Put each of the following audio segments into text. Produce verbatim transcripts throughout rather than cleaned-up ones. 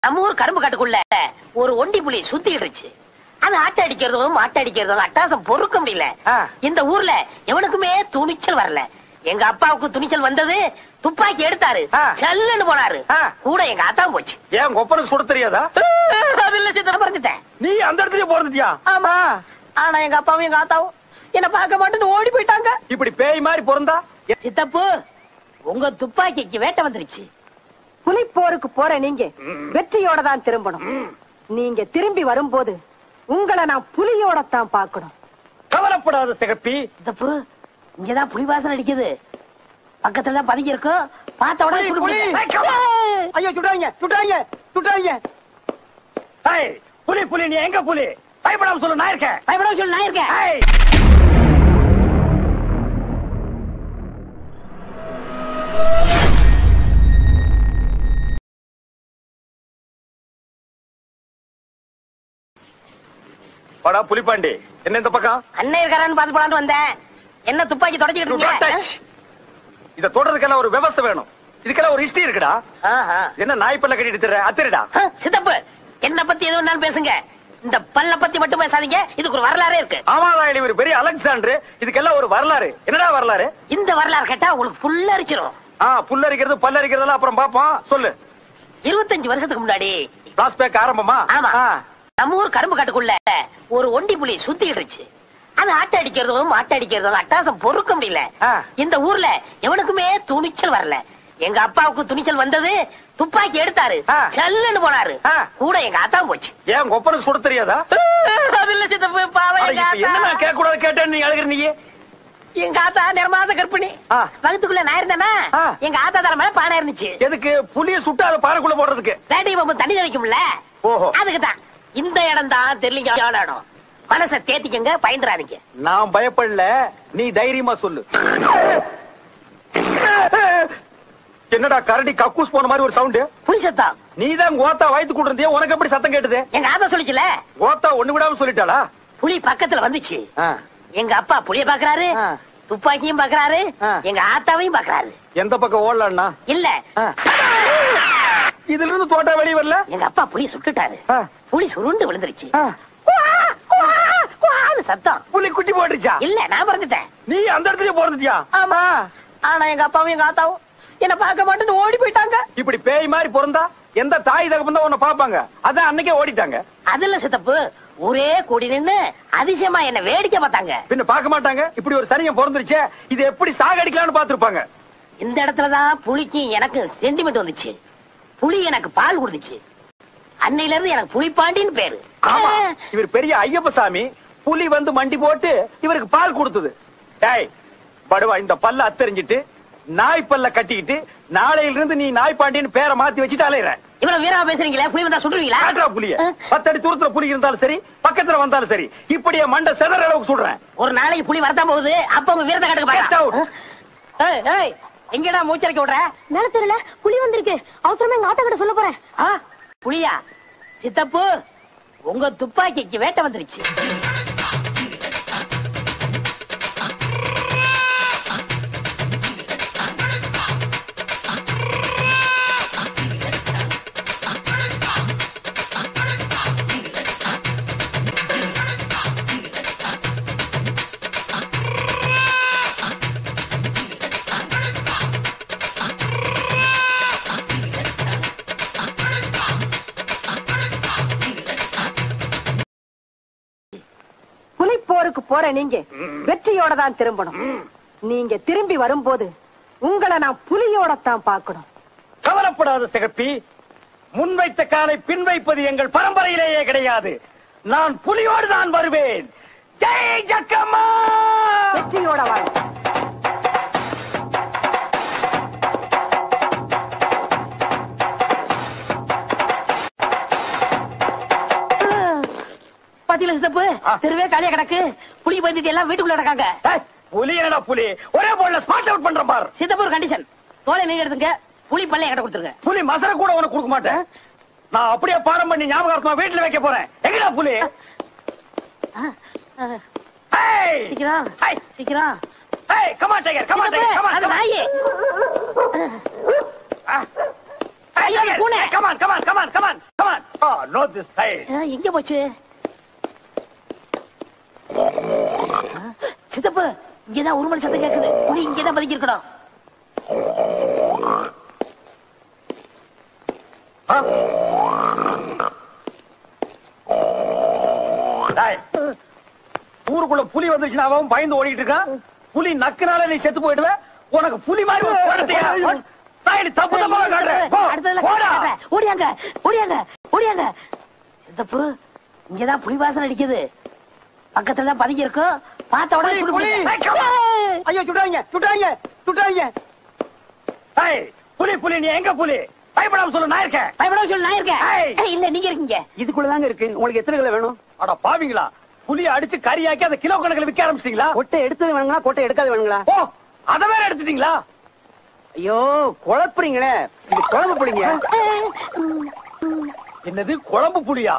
நம்ம ஊர் கரும்பு காட்டுக்குள்ள ஒரு ஒண்டி புலி சுத்திடுச்சு. அது ஆட்ட அடிக்கிறதும் மாட்ட அடிக்கிறதும் அட்டாசம் பொறுக்க முடியல. இந்த ஊர்ல எவனுக்குமே துணிச்சல் வரல. எங்க அப்பாவுக்கு துணிச்சல் வந்தது, துப்பாக்கி எடுத்தாரு, செல்லுன்னு போனாரு. கூட எங்க ஆத்தாவும் போச்சு. ஏன் கொப்பனுக்கு சுட தெரியாதா? பறந்துட்டேன். நீ அந்த இடத்துல போறதுட்டியா? ஆமா. ஆனா எங்க அப்பாவும் எங்க ஆத்தாவும் என்ன பார்க்க மாட்டேன்னு ஓடி போயிட்டாங்க. இப்படி பேய் மாதிரி பிறந்தா சித்தப்பு, உங்க துப்பாக்கிக்கு வேட்டை வந்துருச்சு. புலி போருக்கு போற நீங்க வெற்றியோட தான் திரும்பணும். நீங்க திரும்பி வரும்போது உங்களை நான் புலியோட தான் பாக்கணும். கவலைப்படாத சிகப்பி. சித்தப்பு, இங்கதான் புலி வாசனை அடிக்குது. பக்கத்துல தான் பதுங்கி இருக்கும். பார்த்த உடனே ஐயோ சுட்டாங்க சுட்டாங்க சுட்டாங்க. புலி புலி, நீ எங்க புலி? பயப்படாம சொல்லு, நான் இருக்கேன். பயப்படாம சொல்லு, நான் இருக்கேன். படா புலிப்பாண்டி, என்ன இந்த பக்கம்? அண்ணன் இருக்காரான்னு பாத்து போலான்னு வந்தேன். என்ன துப்பாக்கி தொடச்சிக்கிட்டு இருக்கீங்க? இத தொடறதுக்கெல்லாம் ஒரு விவசாய வேணும். இதுக்கெல்லாம் ஒரு ஹிஸ்டரி இருக்குடா. என்ன நாய் பல்ல கட்டிட்டு திர அத்திரடா. சித்தப்பு, என்ன பத்தி எது வேணாலும் பேசுங்க. இந்த பல்ல பத்தி மட்டும் பேசாதீங்க. இதுக்கு ஒரு வரலாறே இருக்கு. ஆமாடா, இவர் பெரிய அலெக்சாண்டர். இதுக்கெல்லாம் ஒரு வரலாறு. என்னடா வரலாறு? இந்த வரலாறு கேட்டா உங்களுக்கு புல்ல அரிச்சிரும். புல்லரிக்கிறது பல்லரிக்கிறதெல்லாம் அப்புறம் பாப்போம். சொல்லு. இருபத்தஞ்சு வருஷத்துக்கு முன்னாடி பிளாஸ்பேக் ஆரம்பமா? ஆமா. நம்ம ஊர் கரும்பு காட்டுக்குள்ள ஒரு ஒண்டி புலி சுத்திடுச்சு. அது ஆட்ட அடிக்கிறதும் மாட்ட அடிக்கிறதும் அட்டாசம் பொறுக்க முடியல. இந்த ஊர்ல எவனுக்குமே துணிச்சல் வரல. எங்க அப்பாவுக்கு துணிச்சல் வந்தது, துப்பாக்கி எடுத்தாரு, செல்லுன்னு போனாரு. கூட எங்க ஆத்தாவும் போச்சு. ஏன் கொப்பனுக்கு சுட தெரியாதா? என்ன கேட்க கூடாது கேட்டேன் நீ அழுகிற. நீ எங்க ஆத்தா நிறமாத கற்பிணி. வகுத்துக்குள்ள நான் இருந்தேன்னா எங்க ஆத்தா தர மேல பானை இருந்துச்சு. எதுக்கு? புளிய சுட்டு அதை பானைக்குள்ள போடுறதுக்கு. வேட்டை பாம்பு தண்ணி தெளிக்கும்ல, அதுக்குதான். இந்த இடம் தான் தெரியல இடம். மனசை தேத்திக்கங்க, பயந்துறாதீங்க. நான் பயப்படல, நீ தைரியமா சொல்லு. என்னடா கரடி கக்கூஸ் போன மாதிரி ஒரு சவுண்ட்? புலி சத்தம். நீதான் கோத்தா வயித்து கூட்டிருந்திய, உனக்கு எப்படி சத்தம் கேட்டது? எங்க ஆத்தா சொல்லிச்சுல. கோத்தா ஒண்ணு விடாம சொல்லிட்டாளா? புலி பக்கத்துல வந்துச்சு. எங்க அப்பா புளிய பாக்குறாரு, துப்பாக்கியும் பாக்குறாரு, எங்க ஆத்தாவையும் பாக்குறாரு. எந்த பக்கம் ஓடலான்னா? இல்ல, இதுல இருந்து தோட்டா வெளியே வரல. எங்க அப்பா புலி சுட்டுட்டாரு. புலி சுருண்டு விழுந்துருச்சு. சத்தம். புலி குட்டி போட்டுருச்சா? இல்ல, நான் பிறந்துட்டேன். நீ அந்த இடத்துல போறதுட்டியா? ஆமா. ஆனா எங்க அப்பாவும் எங்க ஆத்தாவும் என்ன பார்க்க மாட்டேன்னு ஓடி போயிட்டாங்க. இப்படி பேய் மாதிரி பிறந்தா எந்த தாய் தகப்பன் தான் உன்னை பாப்பாங்க? அதான் அன்னைக்கே ஓடிட்டாங்க. அதுல சித்தப்பு, ஒரே கூடி நின்னு அதிசயமா என்ன வேடிக்கை பார்த்தாங்க. பின்ன பார்க்க மாட்டாங்க? இப்படி ஒரு சனியம் பிறந்துருச்சு, இது எப்படி சாகடிக்கலாம்னு பாத்துருப்பாங்க. இந்த இடத்துலதான் புலிக்கு எனக்கு சென்டிமெண்ட் வந்துச்சு. புலி எனக்கு பால் கொடுத்துச்சு. அன்னையில இருந்து எனக்கு புலிப்பாண்டின்னு பேரு. இவர் பெரிய ஐயப்பசாமி. புலி வந்து மண்டி போட்டு இவருக்கு பால் கொடுத்தது. டேய் படுவா, இந்த பல்ல அத்தறிஞ்சிட்டு நாய் பல்ல கட்டிக்கிட்டு நாளையில இருந்து நீ நாய் பாண்டின்னு பேரை மாத்தி வச்சுட்டு அலையிற. இவ்வளவு வீரமா பேசுறீங்களா? புலி வந்தா சுடுவீங்களா? புலிய பத்தடி தூரத்துல புலி இருந்தாலும் சரி, பக்கத்துல வந்தாலும் சரி, இப்படியே மண்டை செதற அளவுக்கு சொல்றேன். ஒரு நாளைக்கு புலி வரத்தான் போகுது. அப்ப உங்க வீரத்தை கட்டுக்க. எங்கடா மூச்சரிக்க விடுற? மேல தெரியல, புலி வந்திருக்கு. அவசரமா எங்க ஆட்டா கிட்ட சொல்ல போறேன். புலியா? சித்தப்பு, உங்க துப்பாக்கிக்கு வேட்டை வந்துருச்சு. போருக்கு போற நீங்க வெற்றியோட தான் திரும்பணும். நீங்க திரும்பி வரும்போது உங்களை நான் புலியோட தான் பாக்கணும். கவலைப்படாத சிகப்பி. முன்வைத்த காலை பின் வைப்பது எங்கள் பரம்பரையிலேயே கிடையாது. நான் புலியோடு தான் வருவேன். ஜெய் ஜக்கம்மா. வெற்றியோட வாழ். பாத்தீங்களா சித்தப்பு, தெருவே காலியா கிடக்கு. புலி பயந்துட்டு எல்லாம் வீட்டுக்குள்ள கிடக்காங்க. புலி என்னடா புலி? ஒரே போல ஸ்மார்ட் அவுட் பண்ற பார். சித்தப்பு, ஒரு கண்டிஷன். தோலை நீங்க எடுத்துங்க, புலி பல்ல என்கிட்ட கொடுத்துருங்க. புலி மசர கூட உனக்கு கொடுக்க மாட்டேன். நான் அப்படியே பாரம் பண்ணி ஞாபகார்த்தமா வீட்டுல வைக்க போறேன். எங்கடா புலி? சீக்கிரம் சீக்கிரம். Hey, come on, Tiger. Come on, Tiger. Come on, come on. Hey, come on, come on, come on, come on. No this side. எங்க போச்சு? சித்தப்பு இங்கதான் உருமல் சத்தம் கேக்குது. புலி இங்கதான் பதுக்கி இருக்கணும். ஊருக்குள்ள புலி வந்துச்சுன்னா அவன் பயந்து ஓடிட்டு இருக்கான். புலி நக்குனால நீ செத்து போயிடுவ. உனக்கு புலி மாதிரி தப்பு தப்பா ஓடியாங்க ஓடியாங்க ஓடியாங்க. சித்தப்பு இங்கதான் புலி வாசனை அடிக்குது. பக்கத்துல தான் பதுங்கி இருக்கும். பார்த்த உடனே ஐயோ சுட்டாங்க சுட்டாங்க சுட்டாங்க. புலி புலி நீ எங்க புலி? பயப்படாம சொல்லு நான் இருக்கேன். பயப்படாம சொல்லு நான் இருக்கேன். இல்ல நீங்க இருக்கீங்க. இதுக்குள்ளதாங்க இருக்கு. உங்களுக்கு எத்தனை கிலோ வேணும்? அட பாவீங்களா, புலி அடிச்சு கறியாக்கி அதை கிலோ கணக்கில் விற்க ஆரம்பிச்சிட்டீங்களா? கொட்டை எடுத்தது வேணுங்களா கொட்டை எடுக்காது வேணுங்களா? ஓ அத வேற எடுத்துட்டீங்களா? ஐயோ குழப்புறீங்களே. இது குழம்பு புளிங்க. என்னது குழம்பு புலியா?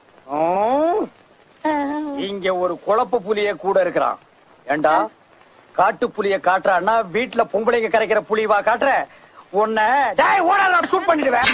இங்க ஒரு குழப்பு புலிய கூட இருக்கிறான். ஏண்டா காட்டு புலிய காட்டுறான்னா வீட்டுல பொம்பளைங்க கரைக்கிற புலிவா காட்டுற? உன்னை டேய் ஓடாத ஷூட் பண்ணிடுவேன்.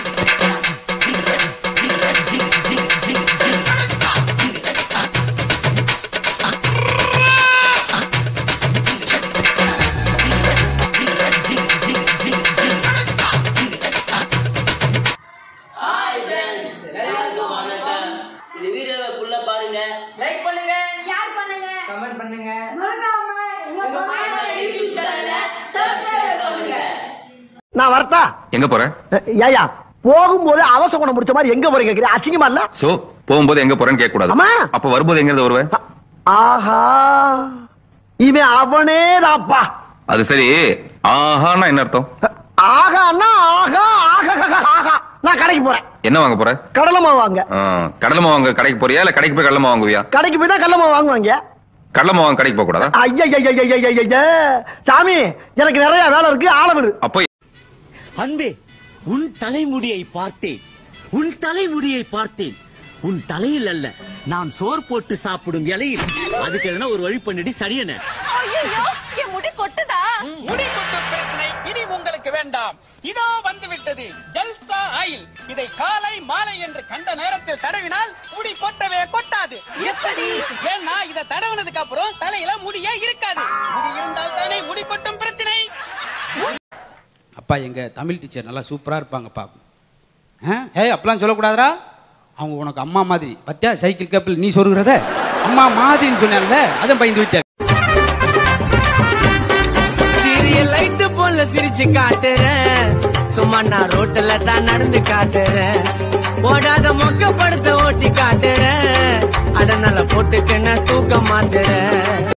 நான் வரட்டா? எங்க போற? ஏயா போகும்போது அவசர குணம் முடிச்ச மாதிரி எங்க போறீங்க கேக்குறீங்க? அசிங்கமா இல்ல? சோ போகும்போது எங்க போறேன்னு கேட்க கூடாது. அப்ப வரும்போது எங்க இருந்து வருவேன்? ஆஹா இவன் அவனே தாப்பா. அது சரி, ஆஹான்னா என்ன அர்த்தம்? ஆகான்னா ஆகா ஆகா ஆகா. நான் கடைக்கு போறேன். என்ன வாங்க போற? கடலை மாவு வாங்க. கடலை மாவு வாங்க கடைக்கு போறியா இல்ல கடைக்கு போய் கடலை மாவு வாங்குவியா? கடைக்கு போய் தான் கடலை மாவு வாங்குவாங்க. கடலை மாவு வாங்க கடைக்கு போக கூடாதா? ஐயா சாமி எனக்கு நிறைய வேலை இருக்கு, ஆளவிடு. அப்போ அன்பே உன் தலைமுடியை பார்த்தேன், உன் தலைமுடியை பார்த்தேன். உன் தலையில் அல்ல, நான் சோறு போட்டு சாப்பிடும் இலையில். அதுக்கு எதனா ஒரு வழி பண்ணிட்டு சரியன. முடி கொட்டுதா? முடி கொட்டு பிரச்சனை இனி உங்களுக்கு வேண்டாம். இதோ வந்து விட்டது ஜல்சா ஆயில். இதை காலை மாலை என்று கண்ட நேரத்தில் தடவினால் முடி கொட்டவே கொட்டாது. எப்படி? ஏன்னா இதை தடவினதுக்கு அப்புறம் தலையில முடியே இருக்காது. முடி இருந்தால் தானே முடி கொட்டும் பிரச்சனை. அப்பா எங்க தமிழ் டீச்சர் நல்லா சூப்பரா இருப்பாங்கப்பா. ஏய் அப்பெல்லாம் சொல்லக்கூடாதுரா. அவங்க உனக்கு அம்மா மாதிரி. பத்தியா சைக்கிள் கப்பில் நீ சொல்லுகிறத அம்மா மாதிரின்னு சொன்னால அதான் பயந்து விட்டாங்க. சீரியல் லைட்டு போல சிரிச்சு காட்டுறேன், சும்மா நான் ரோட்டுல தான் நடந்து காட்டுறேன். ஓடாத மொக்க படத்தை ஓட்டி காட்டுறேன், அதனால போட்டுக்கு நான் தூக்க மாட்டுறேன்.